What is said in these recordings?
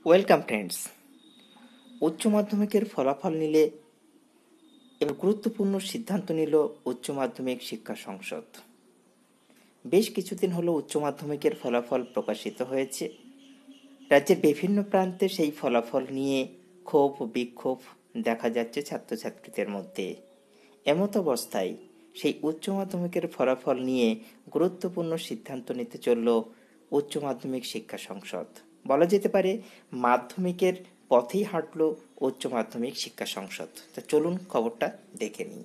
Welcome friends. উচ্চ মাধ্যমিকের ফলাফল নিলে এবার গুরুত্বপূর্ণ সিদ্ধান্ত নিল উচ্চ মাধ্যমিক শিক্ষা সংসদ। বেশ কিছুদিন হলো উচ্চ মাধ্যমিকের ফলাফল প্রকাশিত হয়েছে। রাজ্যের বিভিন্ন প্রান্তে সেই ফলাফল নিয়ে ক্ষোভ বিক্ষোভ দেখা যাচ্ছে ছাত্রছাত্রীদের মধ্যে। এমত অবস্থায় সেই উচ্চ মাধ্যমিকের ফলাফল নিয়ে গুরুত্বপূর্ণ সিদ্ধান্ত নিতে চলল উচ্চ মাধ্যমিক শিক্ষা সংসদ। বলা যেতে পারে মাধ্যমিকের পথেই হাঁটল উচ্চ মাধ্যমিক শিক্ষা সংসদ। তা চলুন খবরটা দেখে নিই।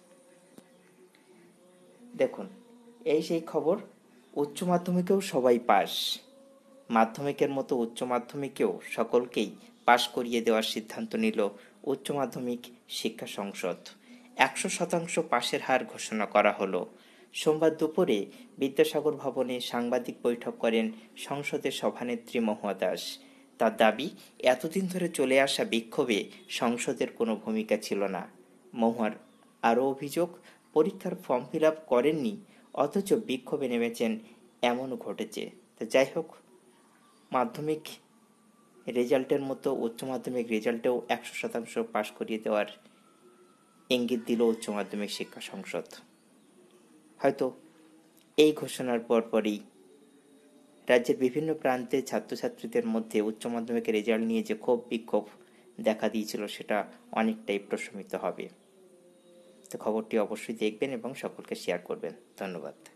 দেখুন, এই সেই খবর, উচ্চ মাধ্যমিকেও সবাই পাস। মাধ্যমিকের মতো উচ্চ মাধ্যমিকেও সকলকেই পাশ করিয়ে দেওয়ার সিদ্ধান্ত নিল উচ্চ মাধ্যমিক শিক্ষা সংসদ। 100% পাশের হার ঘোষণা করা হলো। সোমবার দুপুরে বিদ্যাসাগর ভবনে সাংবাদিক বৈঠক করেন সংসদের সভানেত্রী মহুয়া দাস। তার দাবি, এতদিন ধরে চলে আসা বিক্ষোভে সংসদের কোনো ভূমিকা ছিল না। মহুয়ার আরও অভিযোগ, পরীক্ষার ফর্ম ফিল আপ করেননি অথচ বিক্ষোভে নেমেছেন, এমনও ঘটেছে। তো যাই হোক, মাধ্যমিক রেজাল্টের মতো উচ্চ মাধ্যমিক রেজাল্টেও 100% পাশ করিয়ে দেওয়ার ইঙ্গিত দিল উচ্চ মাধ্যমিক শিক্ষা সংসদ। হয়তো এই ঘোষণার পরপরই রাজ্যের বিভিন্ন প্রান্তে ছাত্রছাত্রীদের মধ্যে উচ্চ মাধ্যমিকের রেজাল্ট নিয়ে যে ক্ষোভ বিক্ষোভ দেখা দিয়েছিল সেটা অনেকটাই প্রশমিত হবে। তো খবরটি অবশ্যই দেখবেন এবং সকলকে শেয়ার করবেন। ধন্যবাদ।